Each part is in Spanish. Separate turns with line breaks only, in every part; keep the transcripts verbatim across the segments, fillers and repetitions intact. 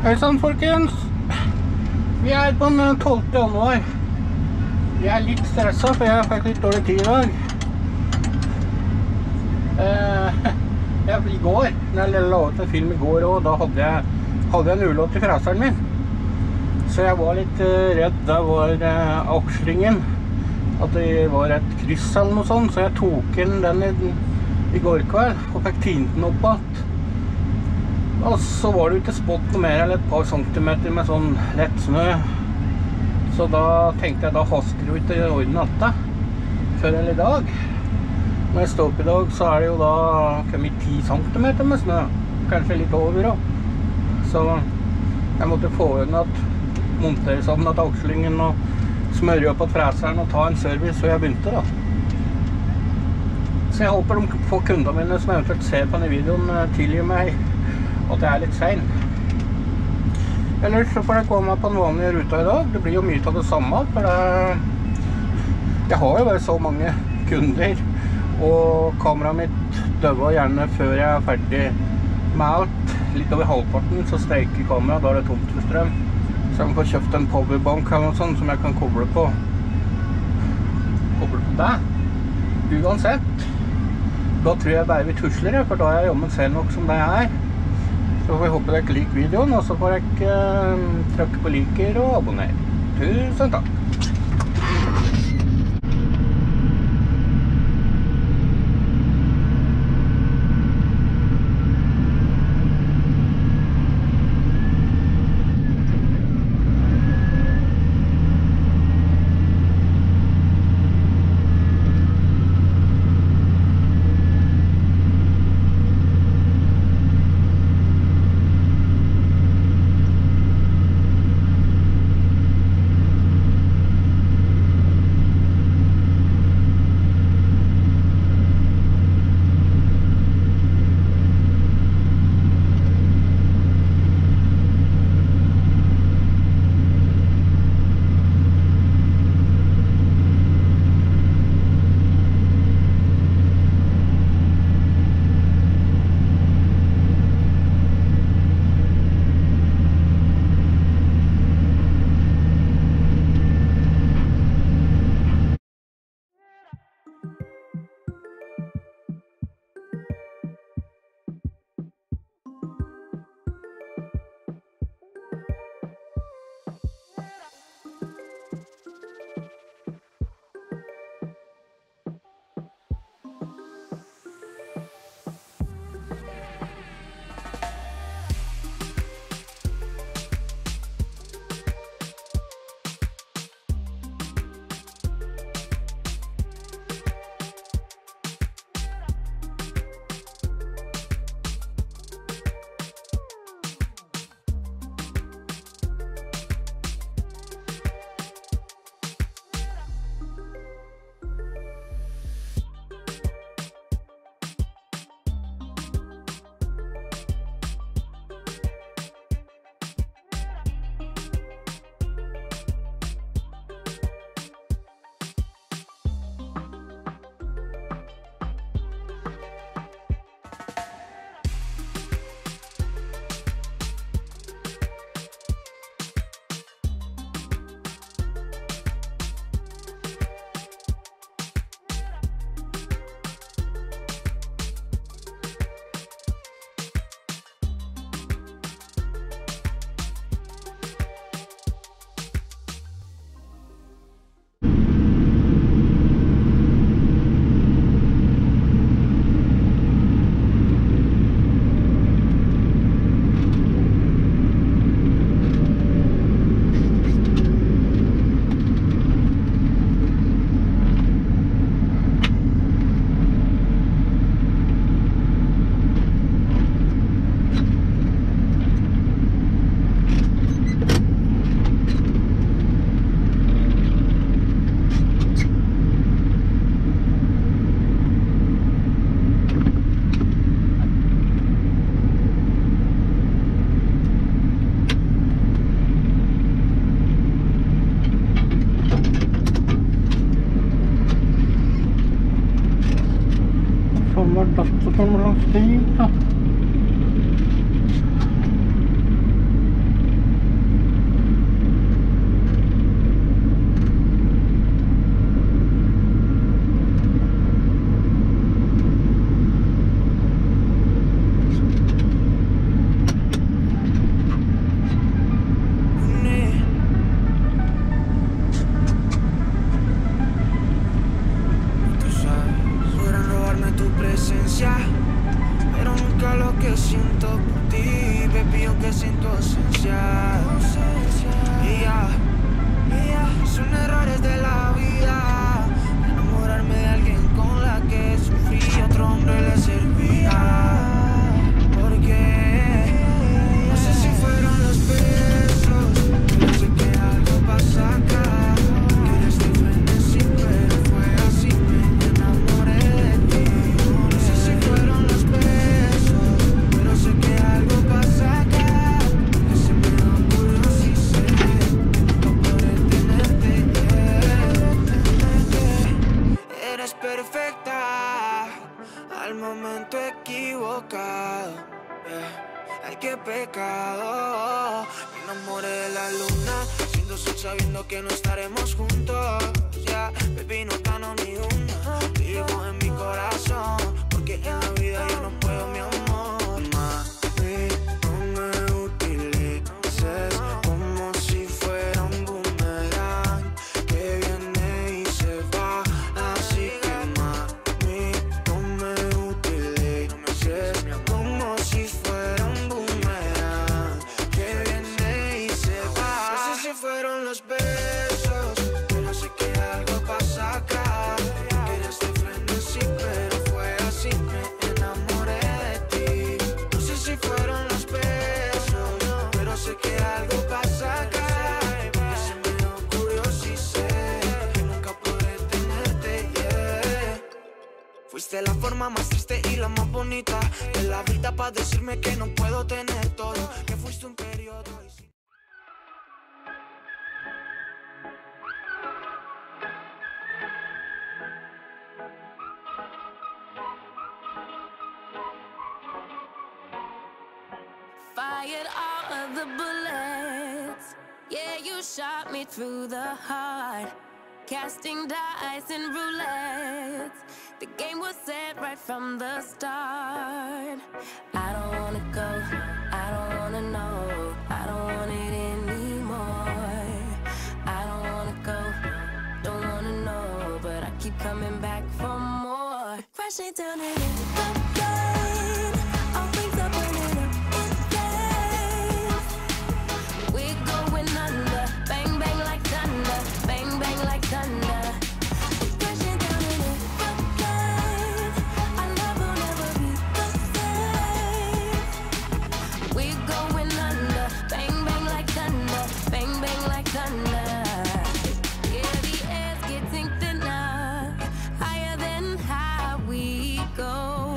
Hei sann, folkens. Vi er på den tolvte januar. Jeg er litt stresset, for jeg fikk litt dårlig tid i dag. Eh, jeg, I går, når jeg la ut en film i går også, da hadde jeg, hadde jeg en ulåt i fraseren min. Så jeg var litt uh, redd. Da var uh, akslingen, at det var et kryss eller noe sånt, så jeg tok inn den i, i går kveld og fikk tint den opp igjen. Og så var det jo ikke spott noe mer enn et par centimeter med sånn lett snø. Så da tenkte jeg, da hasker det jo ikke i orden natta før eller i dag. Når jeg står opp i dag, så er det jo da kommet ti centimeter med snø. Kanskje litt over også. Så jeg måtte få inn at montere sammen at akslingen og smøre opp at freseren og ta en service før jeg begynte da. Så jeg håper de får kundene mine som eventuelt ser på denne videoen tilgir meg at jeg er litt sen. Ellers så får jeg komme på en vanlig ruta i dag. Det blir jo mye av det samme, for det... jeg har jo bare så mange kunder, og kameraet mitt døver gjerne før jeg er ferdig med alt. Litt over halvparten så steiker kameraet, da er det tomt for strøm. Så jeg må få kjøpt en powerbank eller noe sånt som jeg kan koble på. Koble på det. Uansett, da tror jeg bare vi tusler, for da er jeg jobben selv nok som det er. Så får jeg håpe dere liker videoen, og så får jeg uh, trykke på liker og abonner. Tusen takk!
Datteren langs stien, ja. sin tu ausencia. Y ya, son errores de la vida. Enamorarme de alguien con la que sufrí, otro hombre le servía. Porque no sé si fueron los besos, pero sé que algo pasa acá. Quieres de frenesí, pero fue así, me enamoré de ti. No sé si fueron los besos, pero sé que algo pasa acá. Que se me ocurrió, si sé que nunca podré tenerte, yeah. Eres perfecta al momento equivocado, yeah. Ay, qué pecado. Me enamoré de la luna, siendo sol sabiendo que no estaremos juntos. Ya, yeah. Baby, no gano ni una. Te llevo en mi corazón, porque en la vida yo no puedo, mi amor. Mami, no me utilices como si fuera un boomerang que viene y se va. Así que mami, no me utilices como si fuera un boomerang que viene y se va. No sé si fueron los besos, pero sé que algo pasa acá. Querías de frenesí, pero fue así, me enamoré de ti. No sé si fueron los besos, pero sé que algo pasa acá. Que se me ocurrió, si sé que nunca podré tenerte, yeah. Fuiste la forma más triste y la más bonita de la vida, para decirme que no puedo tener todo, que fuiste un periodo y si-
Fired all of the bullets. Yeah, you shot me through the heart. Casting dice and roulette. The game was set right from the start. I don't wanna go, I don't wanna know, I don't want it anymore. I don't wanna go, don't wanna know, but I keep coming back for more. Crashing down and in the rain. All things are burning up in flames. We're going under, bang bang like thunder, bang bang like thunder. Crashing down and in the rain. Our love will never be the same. We're going under, bang bang like thunder, bang bang like thunder. Yeah, the air's getting thinner, higher than high we go.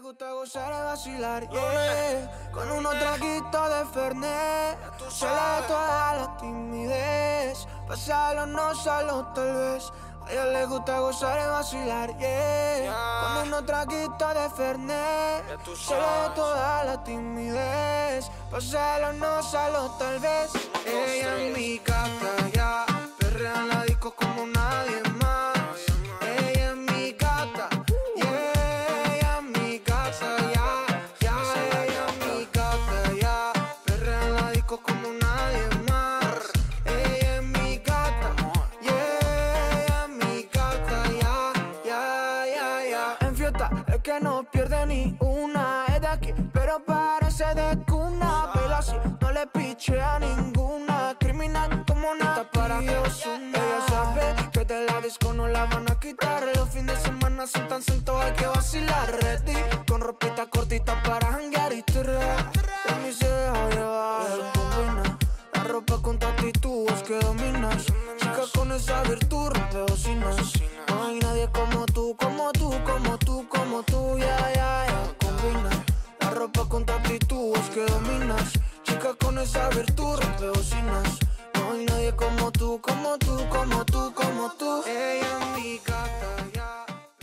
gusta gozar y vacilar, yeah. Con unos traguitos de Fernet se le da toda la timidez. Pasarlo, no solo tal vez. A ella le gusta gozar y vacilar, yeah. Con unos traguitos de Fernet se le da toda la timidez. Pasarlo, no solo tal vez. Ella es mi gata, ya. Perrea en la disco como nadie más. Ella es mi gata, yeah. Ella es mi gata, ya, ya. Ella es mi gata, ya. Perrea en la disco como nadie más. Ella es mi gata, yeah. Ella es mi gata, ya, ya, ya, ya. En fiesta es que no pierde ni una. Es de aquí, pero parece de cuna. Pero así no le piche a ninguna. Criminal como nada para Ozuna. Ella sabe que de la disco no la van a quitar. Los fines de semana son tan sueltos, hay que vacilar. Ready, con ropita cortita para janguear y tirar. De mí se deja llevar, combina la ropa con tu actitud, es que dominas. Chica con esa virtud, rompe bocinas. No hay nadie como tú, como tú, como tú, como tú, ya, ya, ya. Combina la ropa con tu actitud, es que dominas. Chica con esa virtud, rompe bocinas. No hay nadie como tú, como tú, como tú, como tú. Ella es mi gata, ya.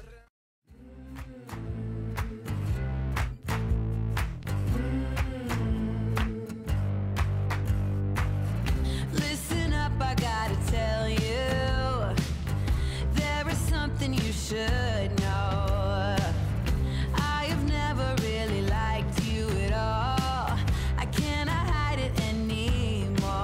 Listen up, I gotta tell you, there is something you should know. I have never really liked you at all. I cannot hide it anymore.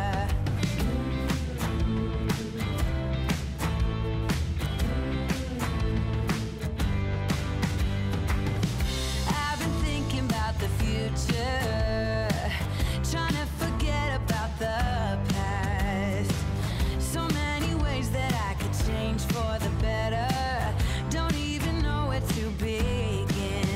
I've been thinking about the future, trying to forget about the past. So many ways that I could change for the better. Don't even know where to begin.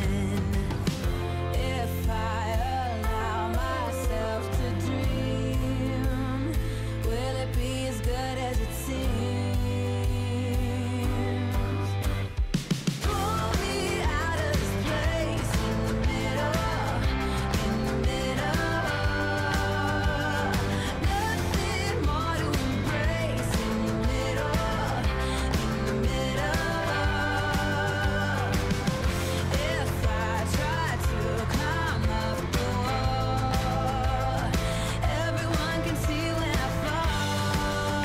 If I allow myself to dream, will it be as good as it seems? Pull me out of this place in the middle, in the middle. Nothing more to embrace in the middle, in the middle. If I try to climb up the wall, everyone can see when I fall.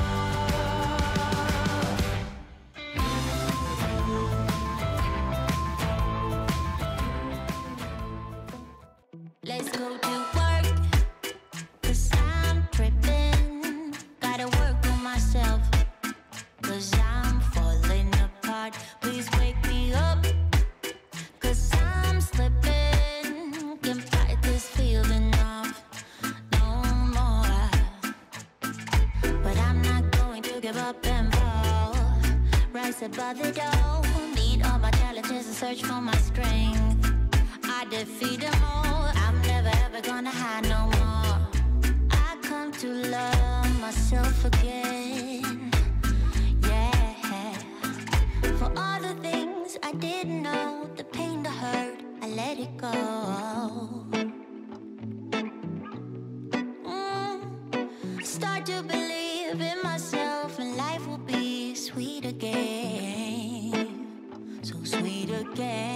Let's go to work, 'cause I'm tripping. Gotta work on myself, 'cause I'm falling apart. Please wake me up, 'cause I'm slipping. Can't fight this feeling off no more. But I'm not going to give up and fall. Rise above the door, meet all my challenges and search for my strength. I defeat them all, I'm never ever gonna hide no more. I come to love myself again, yeah. For all the things I didn't know, the pain, the hurt, I let it go. Mm. Start to believe in myself and life will be sweet again, so sweet again.